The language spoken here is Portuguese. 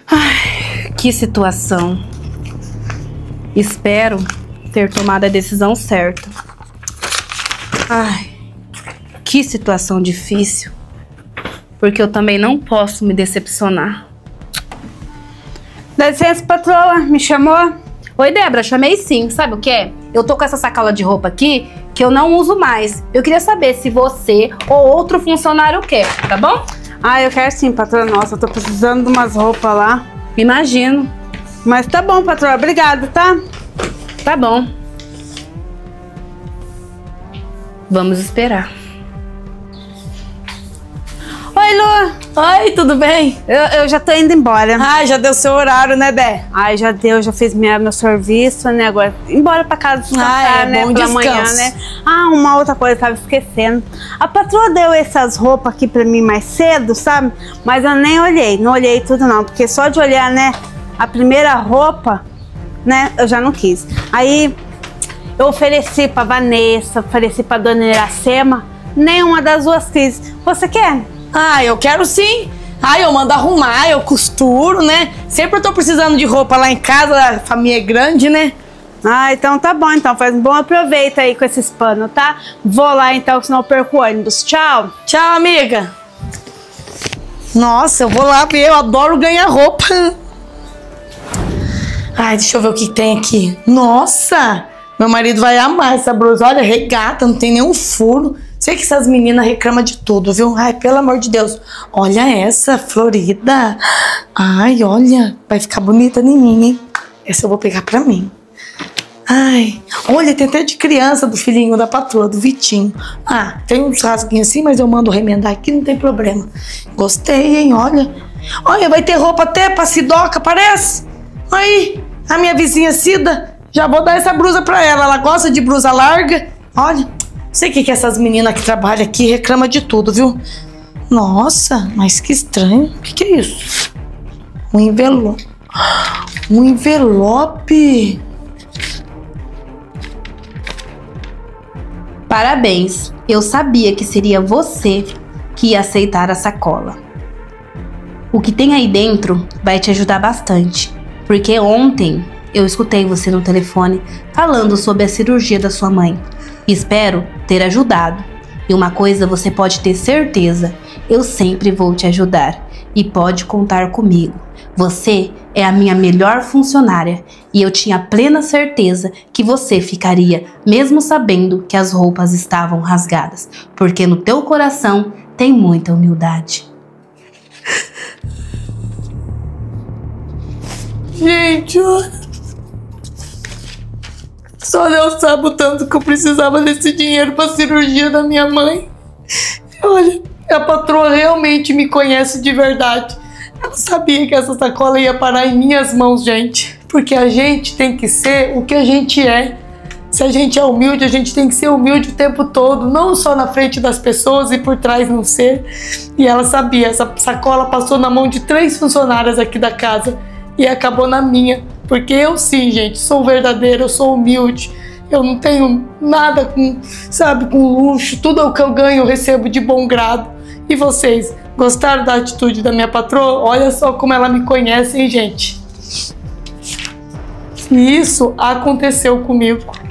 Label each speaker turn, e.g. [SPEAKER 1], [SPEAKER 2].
[SPEAKER 1] Ai, que situação. Espero ter tomado a decisão certa. Ai, que situação difícil. Porque eu também não posso me decepcionar.
[SPEAKER 2] Dá licença, patroa. Me chamou?
[SPEAKER 1] Oi, Débora, chamei sim. Sabe o que é? Eu tô com essa sacola de roupa aqui que eu não uso mais. Eu queria saber se você ou outro funcionário quer, tá bom?
[SPEAKER 2] Ah, eu quero sim, patroa. Nossa, eu tô precisando de umas roupas lá.
[SPEAKER 1] Imagino.
[SPEAKER 2] Mas tá bom, patroa. Obrigada, tá?
[SPEAKER 1] Tá bom. Vamos esperar.
[SPEAKER 2] Oi, Lu.
[SPEAKER 3] Oi, tudo bem?
[SPEAKER 2] Eu já tô indo embora.
[SPEAKER 3] Ai, já deu seu horário, né, Dé?
[SPEAKER 2] Ai, já deu, já fiz meu serviço, né? Agora, embora pra casa descansar, né?
[SPEAKER 3] Bom
[SPEAKER 2] Pela
[SPEAKER 3] descanso.
[SPEAKER 2] manhã, né? Ah, uma outra coisa, tava esquecendo. A patroa deu essas roupas aqui pra mim mais cedo, sabe? Mas eu nem olhei, não olhei tudo não. Porque só de olhar, né, a primeira roupa, né, eu já não quis. Aí, eu ofereci pra Vanessa, ofereci pra dona Iracema, nenhuma das duas quis. Você quer?
[SPEAKER 3] Ah, eu quero sim. Ah, eu mando arrumar, eu costuro, né? Sempre eu tô precisando de roupa lá em casa, a família é grande, né?
[SPEAKER 2] Ah, então tá bom, então faz um bom aproveito aí com esses panos, tá? Vou lá então, senão eu perco o ônibus. Tchau!
[SPEAKER 3] Tchau, amiga! Nossa, eu vou lá ver, eu adoro ganhar roupa. Ai, deixa eu ver o que tem aqui. Nossa! Meu marido vai amar essa blusa. Olha, regata, não tem nenhum furo. Sei que essas meninas reclamam de tudo, viu? Ai, pelo amor de Deus. Olha essa, florida. Ai, olha. Vai ficar bonita em mim, hein? Essa eu vou pegar pra mim. Ai, olha, tem até de criança do filhinho da patroa, do Vitinho. Ah, tem uns rasguinhos assim, mas eu mando remendar aqui, não tem problema. Gostei, hein? Olha. Olha, vai ter roupa até pra Sidoca, parece. Aí, a minha vizinha Cida. Já vou dar essa blusa pra ela. Ela gosta de blusa larga. Olha. Sei que essas meninas que trabalham aqui reclamam de tudo, viu? Nossa, mas que estranho. O que é isso? Um envelope. Um envelope.
[SPEAKER 1] Parabéns. Eu sabia que seria você que ia aceitar a sacola. O que tem aí dentro vai te ajudar bastante. Porque ontem eu escutei você no telefone falando sobre a cirurgia da sua mãe. Espero ter ajudado. E uma coisa você pode ter certeza, eu sempre vou te ajudar. E pode contar comigo. Você é a minha melhor funcionária e eu tinha plena certeza que você ficaria, mesmo sabendo que as roupas estavam rasgadas. Porque no teu coração tem muita humildade.
[SPEAKER 3] Gente, olha. Só Deus sabe o tanto que eu precisava desse dinheiro pra cirurgia da minha mãe. Olha, a patroa realmente me conhece de verdade. Ela sabia que essa sacola ia parar em minhas mãos, gente. Porque a gente tem que ser o que a gente é. Se a gente é humilde, a gente tem que ser humilde o tempo todo. Não só na frente das pessoas e por trás não ser. E ela sabia, essa sacola passou na mão de 3 funcionárias aqui da casa. E acabou na minha. Porque eu sim, gente, sou verdadeira, eu sou humilde. Eu não tenho nada com, sabe, com luxo. Tudo o que eu ganho eu recebo de bom grado. E vocês, gostaram da atitude da minha patroa? Olha só como ela me conhece, hein, gente? E isso aconteceu comigo.